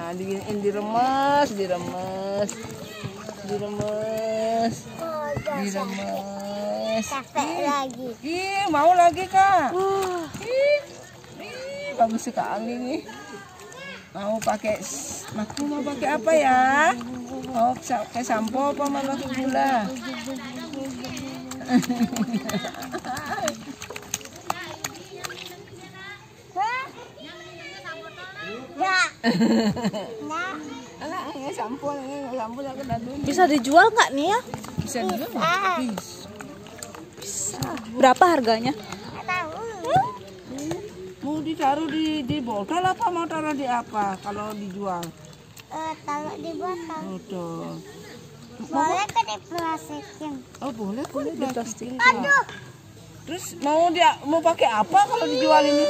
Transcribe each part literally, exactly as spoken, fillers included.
Nah, di, diremes, diremes, diremes, diremes. Capek lagi. Ih, mau lagi kak? Ih, ih, bagus sekali nih. Mau pakai, aku mau pakai apa ya? Mau pakai sampo apa mau pakai gula? Ya. Anak, ini sampo, ini sampo aku dadu. Bisa dijual nggak nih ya? Bisa dijual nggak? Bisa. Berapa harganya? Nggak tahu. Mau ditaruh di di botol apa mau taruh di apa kalau dijual? Eh, taruh di botol. Botol. Boleh kan diplastikin? Oh boleh, boleh di plastik. Aduh. Terus mau dia mau pakai apa kalau dijual ini?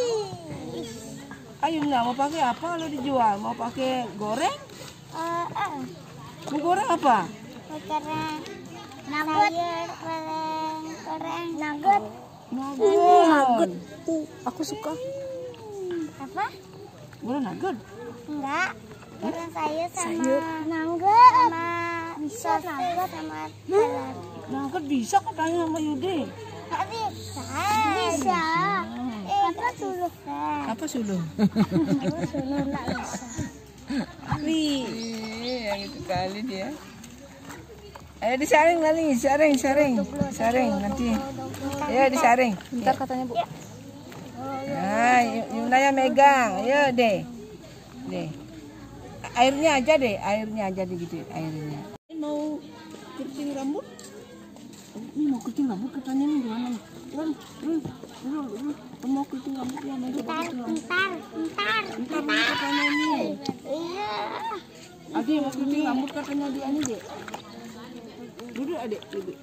Ayo nggak mau pakai apa kalau dijual? Mau pakai goreng? Eh, eh. Mau goreng apa? Goreng. Sayur, goreng, goreng. Nugget. Nugget. Nugget. Tuh, aku suka. Apa? Boleh nugget? Enggak. Goreng sayur sama nugget. Sama bisa nugget sama salad. Nugget bisa katanya sama Yudi. Nggak bisa. Bisa. Eh, apa dulu kan? Apa sulung? Dulu nggak bisa. Wih, yang itu kali dia. Ayo disaring kali, saring, saring, saring nanti. Ayo disaring. Bentar katanya Bu. Nah, Yunaya megang, ayo deh, deh. Airnya aja deh, airnya aja deh gitu, airnya. Mau keriting rambut? Ini mau keriting rambut katanya nih gimana? Turun, turun, turun, turun. Mau keriting rambut ya, mau coba Ntar, keriting rambut. ntar, ntar. Ntar mau katanya nih. Iya. Adik mau keriting rambut katanya dia nih deh. Duduk adik, duduk.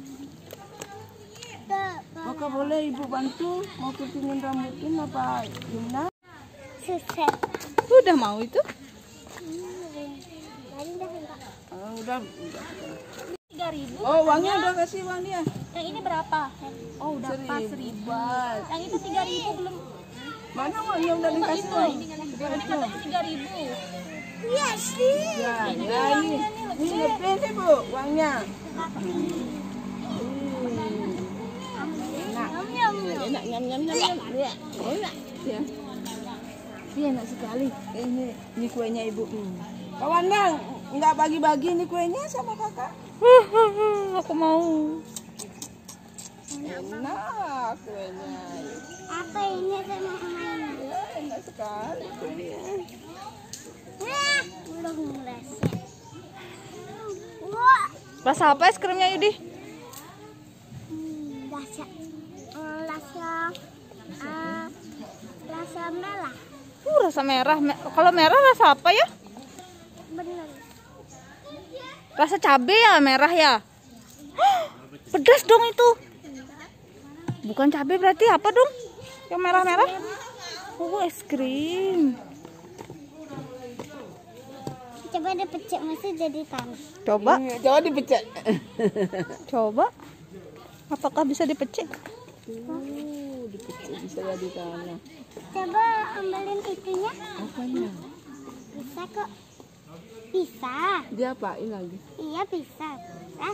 Apakah boleh ibu bantu mau keritingin rambutin apa Yuna? Susah. Udah mau itu? Tadi udah enggak. Oh, udah, udah. tiga ribu. Oh, uangnya udah kasih uang dia. Yang ini berapa? Oh, udah pas seribu. Yang itu tiga ribu belum. Mana uangnya udah dikasih? Ini katanya tiga ribu. Iya sih. Ya, ya ini. Ini lebih sih Bu, uangnya. Enak. Enak, nyam nyam nyam nyam. Ya, enak. Ya. Iya, enak sekali. Ini ini kuenya Ibu. Kawan Nang, nggak bagi-bagi ini kuenya sama kakak? Aku mau. Enak kuenya. Apa ini sama mamanya? Ya, enak sekali kuenya. Wah, belum rasa. Wah, Rasa apa es krimnya Yudi? hmm, rasa, hmm, rasa, uh, rasa merah. Uh, rasa merah. Me- Kalau merah rasa apa ya? Bener. Rasa cabai ya, merah ya. Pedas dong itu. Bukan cabai berarti apa dong? Yang merah-merah? Oh, es krim. Coba dipecek masih jadi tanah. Coba, Ini, coba dipecek. coba. Apakah bisa dipecek? Uh, dipecek bisa jadi tanah. Coba ambilin itunya. Apanya? Bisa kok. Bisa. Dia apain lagi? Iya bisa. Ah.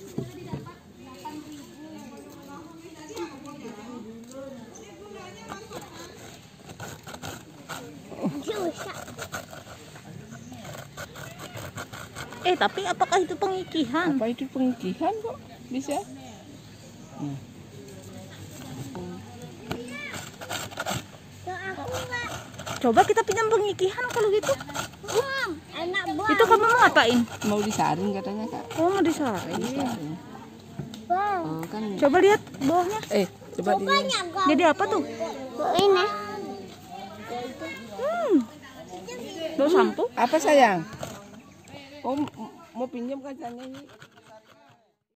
Bisa. Eh, tapi apakah itu pengikihan? Apa itu pengikihan kok bisa? Hmm. Tuh aku nggak. Coba kita pinjam pengikihan kalau gitu. Bang, enak banget. Itu kamu mau ngapain? Mau disaring katanya kak. Oh, mau disaring. Disaring. Bang. Oh kan. Coba lihat bawahnya. Eh coba dia. Banyak kok. Jadi apa tuh? Ini. Hmm. Bau sampo? Apa sayang? Oh m- mau pinjam katanya ini.